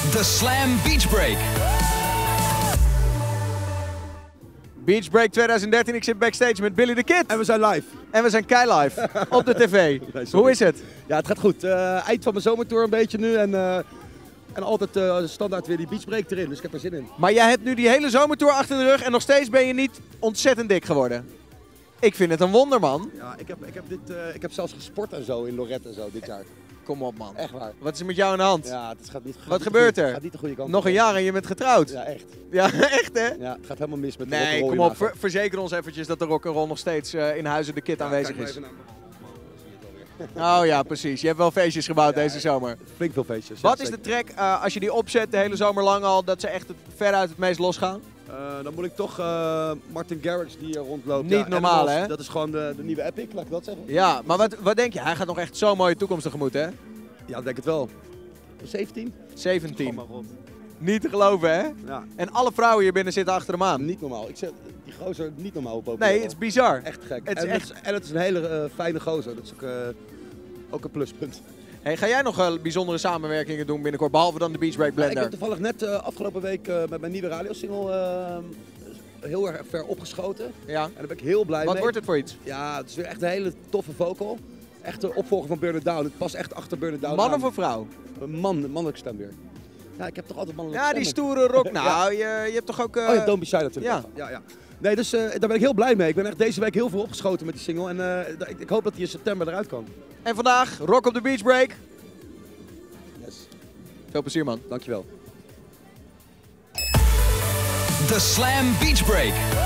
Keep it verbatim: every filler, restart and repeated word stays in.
De Slam Beach Break. Beach Break twintig dertien, ik zit backstage met Billy the Kid. En we zijn live. En we zijn kei live op de tv. Nee, Hoe is het? Ja, het gaat goed. Uh, eind van mijn zomertour een beetje nu en, uh, en altijd uh, standaard weer die Beach Break erin, dus ik heb er zin in. Maar jij hebt nu die hele zomertour achter de rug en nog steeds ben je niet ontzettend dik geworden. Ik vind het een wonder, man. Ja, ik heb, ik heb, dit, uh, ik heb zelfs gesport en zo in Lorette en zo dit jaar. Kom op, man. Echt waar. Wat is er met jou aan de hand? Ja, het gaat niet. Gaat Wat niet gebeurt goed. er? Het gaat niet de goede kant. Nog een jaar en je bent getrouwd. Ja, echt. Ja, echt hè? Ja, het gaat helemaal mis met de Nee, rock'n'roll kom op. in Hagen. Ver verzeker ons eventjes dat de rock'n'roll nog steeds uh, in Huizen de Kid Ja, aanwezig kijk is. maar even naar mijn- Oh ja, precies. Je hebt wel feestjes gebouwd Ja, deze ja. zomer. Flink veel feestjes. Wat ja, is de zeker. track, uh, als je die opzet de hele zomer lang al, dat ze echt het, veruit het meest losgaan? Uh, dan moet ik toch uh, Martin Garrix die hier rondloopt. Niet ja, normaal, Animals, hè? Dat is gewoon de, de nieuwe Epic, laat ik dat zeggen. Ja, maar wat, wat denk je? Hij gaat nog echt zo'n mooie toekomst tegemoet, hè? Ja, ik denk het wel. zeventien? zeventien. Kom maar rond. Niet te geloven, hè? Ja, En alle vrouwen hier binnen zitten achter hem aan. niet normaal. Ik zeg, die gozer niet normaal op. Nee, het is bizar. echt gek. Het is en, echt- Het is, en het is een hele uh, fijne gozer. Dat is ook, uh, ook een pluspunt. Hey, ga jij nog uh, bijzondere samenwerkingen doen binnenkort, behalve dan de Beach Break Ja, ik Blender? heb toevallig net uh, afgelopen week uh, met mijn nieuwe radiosingle uh, heel erg ver opgeschoten. Ja. En daar ben ik heel blij Wat mee. wordt het voor iets? Ja, het is weer echt een hele toffe vocal. Echt de opvolger van Burn It Down. Het past echt achter Burn It Down Man aan. of een vrouw? Een man, een mannelijke stem weer. Ja, ik heb toch altijd mannelijke Ja, die stemmen. stoere rock. Nou, je, je hebt toch ook... uh, Oh ja, Don't Be Shy natuurlijk. ja. Ja, ja. Nee, dus uh, daar ben ik heel blij mee. Ik ben echt deze week heel veel opgeschoten met die single. En uh, ik, ik hoop dat die in september eruit kan. En vandaag, Rock op de Beach Break. Yes. Veel plezier, man. Dankjewel. De Slam Beach Break.